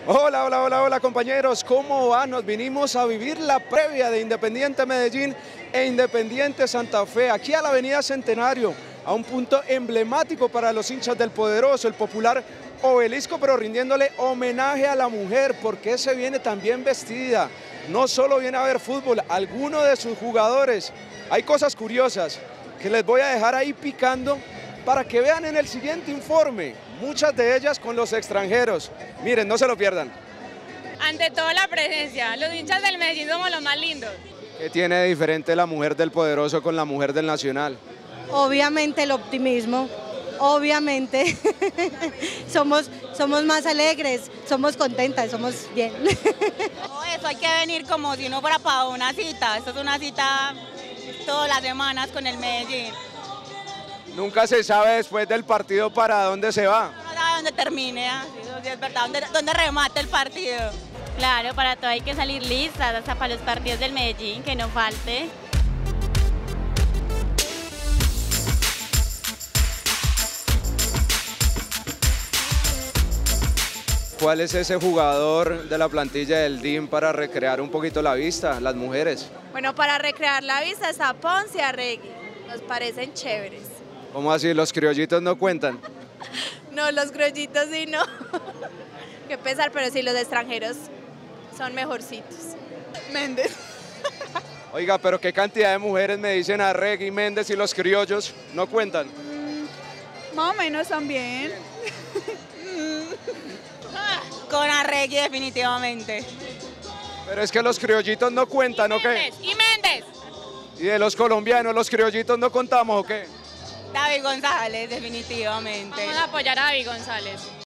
Hola, hola, hola, hola compañeros, ¿cómo va? Nos vinimos a vivir la previa de Independiente Medellín e Independiente Santa Fe, aquí a la avenida Centenario, a un punto emblemático para los hinchas del poderoso, el popular Obelisco, pero rindiéndole homenaje a la mujer, porque se viene también vestida, no solo viene a ver fútbol, alguno de sus jugadores. Hay cosas curiosas que les voy a dejar ahí picando para que vean en el siguiente informe, muchas de ellas con los extranjeros. Miren, no se lo pierdan. Ante todo la presencia, los hinchas del Medellín somos los más lindos. ¿Qué tiene de diferente la mujer del poderoso con la mujer del Nacional? Obviamente el optimismo, obviamente. somos más alegres, somos contentas, somos bien. No, eso hay que venir como si uno fuera para una cita. Esto es una cita todas las semanas con el Medellín. Nunca se sabe después del partido para dónde se va. Uno sabe dónde termine, ¿eh? Eso sí es verdad, dónde remate el partido. Claro, para todo hay que salir listas, hasta para los partidos del Medellín, que no falte. ¿Cuál es ese jugador de la plantilla del DIM para recrear un poquito la vista, las mujeres? Bueno, para recrear la vista está Ponce y Arregui, nos parecen chéveres. ¿Cómo así? ¿Los criollitos no cuentan? No, los grollitos sí no. Qué pesar, pero sí los extranjeros son mejorcitos. Méndez. Oiga, pero qué cantidad de mujeres me dicen Arregui, Méndez y los criollos no cuentan. Más o menos también. Con Arregui definitivamente. Pero es que los criollitos no cuentan, ¿o qué? Y Méndez. ¿Y de los colombianos, los criollitos no contamos, o qué? David González definitivamente. Vamos a apoyar a David González.